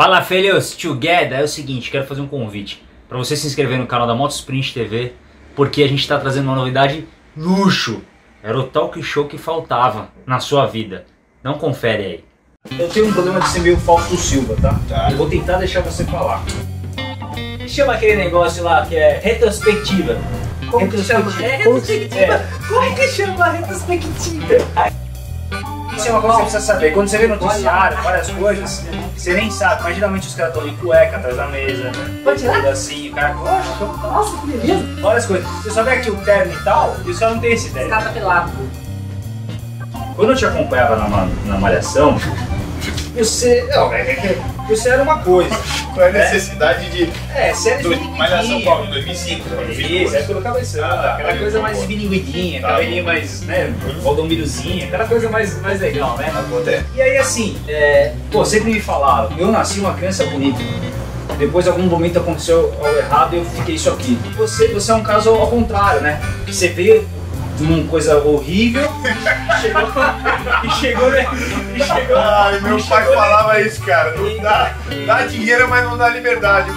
Fala filhos, together! É o seguinte, quero fazer um convite para você se inscrever no canal da Motosprint TV, porque a gente está trazendo uma novidade luxo. Era o talk show que faltava na sua vida. Não confere aí. Eu tenho um problema de ser meio Fausto Silva, tá? Eu vou tentar deixar você falar. Chama aquele negócio lá que é retrospectiva. Como que chama? É retrospectiva. Como que chama retrospectiva? Isso é uma coisa que você precisa saber. Quando você vê noticiário, várias coisas, você nem sabe. Mas geralmente os caras estão de cueca atrás da mesa. Pode tirar? Assim, o cara... Nossa, que beleza. Várias coisas. Você só vê aqui o terno e tal, e os caras não tem essa ideia. Esse cara tá pelado. Quando eu te acompanhava na Malhação, você... Não, você era uma coisa. Qual é a necessidade de... você era Malhação qual? Em 2005? Isso, é pelo cabeção, aquela coisa mais bilinguidinha, cabelinho mais, né, rodomilhozinho, aquela coisa mais legal, né? E aí assim, sempre me falaram, eu nasci uma criança bonita. Depois, em algum momento aconteceu algo errado e eu fiquei isso aqui. Você é um caso ao contrário, né? Que você veio de uma coisa horrível e chegou. Ai, meu pai falava isso, cara. Não dá dinheiro, mas não dá liberdade.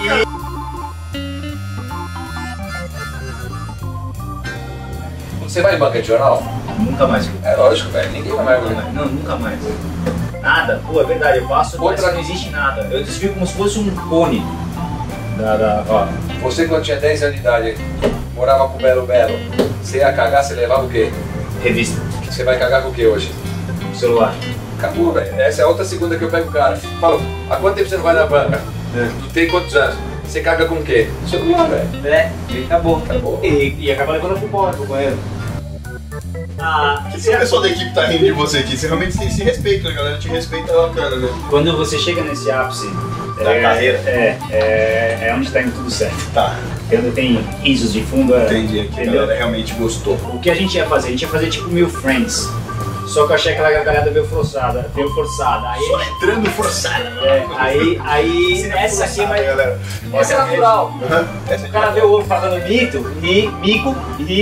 Você vai em banca de jornal? Nunca mais. É lógico, velho. Ninguém vai mais. Não, nunca mais. Nada. Pô, é verdade. Eu passo, Outra... não existe nada. Eu desfio como se fosse um cone. Você, quando tinha 10 anos de idade, morava com o Belo Belo. Você ia cagar, você levava o quê? Revista. Você vai cagar com o quê hoje? Celular. Acabou, velho. Essa é a outra segunda que eu pego o cara. Falo, há quanto tempo você não vai na banca? Tu tem quantos anos? Você caga com o quê? Celular, velho. E acabou. E acaba levando pro banheiro. Se a pessoa da equipe tá rindo de você aqui, você realmente tem esse respeito, né, galera? Te respeita bacana, né? Quando você chega nesse ápice da carreira, é onde tá indo tudo certo. Tá. Quando tem risos de fundo, Entendi, aqui a galera realmente gostou. O que a gente ia fazer? A gente ia fazer tipo Mil Friends. Só que eu achei aquela gargalhada meio forçada. Aí, só entrando forçado. Aí essa aqui vai... galera. Essa é natural. Essa O cara vê o ovo falando mito, mico,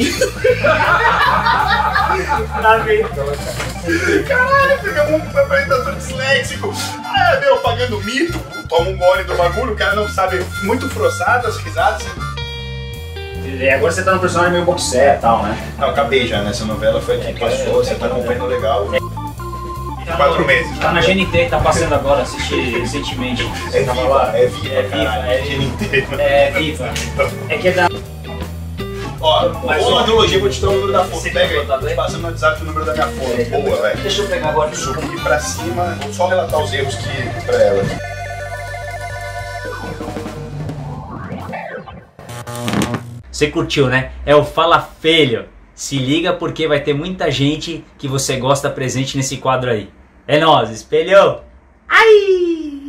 Caralho, pegamos um apresentador disléxico. Pagando mito, toma um gole do bagulho, o cara não sabe, muito forçado, as risadas. E agora você tá no personagem meio boxer e tal, né? Não, acabei já, nessa novela foi que passou, você tá acompanhando legal. 4 meses. Tá na GNT, tá passando agora, assisti recentemente. É Tava viva, lá. é viva. É viva. É que é da... Ó, Mas, boa analogia, vou te dar o número da foto. Você Pega quer botar aí, bem? passando no WhatsApp o número da minha foto. Boa, velho. Deixa eu pegar agora. Subo aqui pra cima, vou só relatar os erros que pra ela. Você curtiu, né? É o Fala Filho. Se liga porque vai ter muita gente que você gosta presente nesse quadro aí. É nóis, espelhou! Ai!